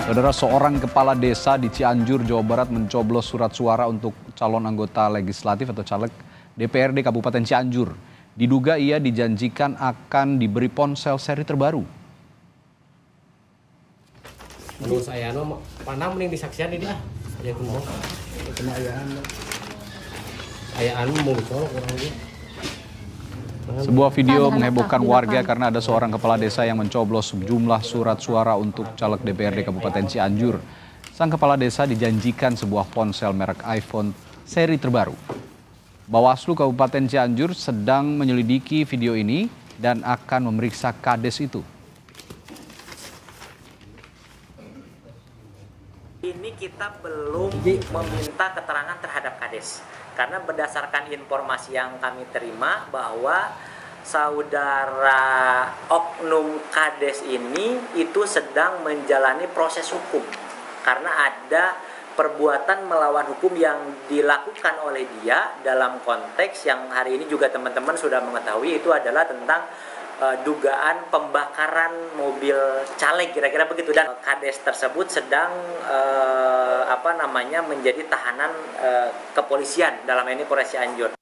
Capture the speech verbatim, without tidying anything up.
Saudara, seorang kepala desa di Cianjur, Jawa Barat mencoblos surat suara untuk calon anggota legislatif atau caleg D P R D Kabupaten Cianjur. Diduga ia dijanjikan akan diberi ponsel seri terbaru. Menurut saya, no, mana mending disaksian ini ah, ya kumpul. Kena ayaan, ayaan mau dicolok orang dia. Sebuah video menghebohkan warga karena ada seorang kepala desa yang mencoblos sejumlah surat suara untuk caleg D P R D Kabupaten Cianjur. Sang kepala desa dijanjikan sebuah ponsel merek iPhone seri terbaru. Bawaslu Kabupaten Cianjur sedang menyelidiki video ini dan akan memeriksa kades itu. Ini kita belum meminta keterangan terhadap kades. Karena berdasarkan informasi yang kami terima bahwa saudara oknum kades ini itu sedang menjalani proses hukum. Karena ada perbuatan melawan hukum yang dilakukan oleh dia dalam konteks yang hari ini juga teman-teman sudah mengetahui, itu adalah tentang uh, dugaan pembakaran mobil caleg, kira-kira begitu. Dan kades tersebut sedang uh, apa namanya menjadi tahanan uh, kepolisian, dalam ini Polres Cianjur.